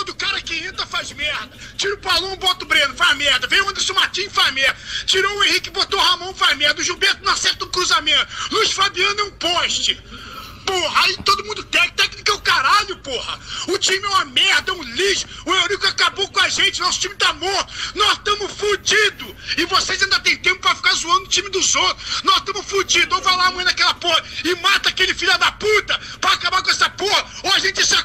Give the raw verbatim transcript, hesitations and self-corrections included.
Todo cara que entra faz merda. Tira o Paulão, bota o Breno, faz merda. Vem o Anderson Martins, faz merda. Tirou o Henrique, botou o Ramon, faz merda. O Gilberto não acerta um cruzamento. Luiz Fabiano é um poste. Porra, aí todo mundo técnico, técnico é o caralho, porra. O time é uma merda, é um lixo. O Eurico acabou com a gente, nosso time tá morto. Nós estamos fudidos. E vocês ainda tem tempo pra ficar zoando o time dos outros. Nós estamos fudidos. Ou vai lá amanhã naquela porra e mata aquele filho da puta pra acabar com essa porra. Ou a gente se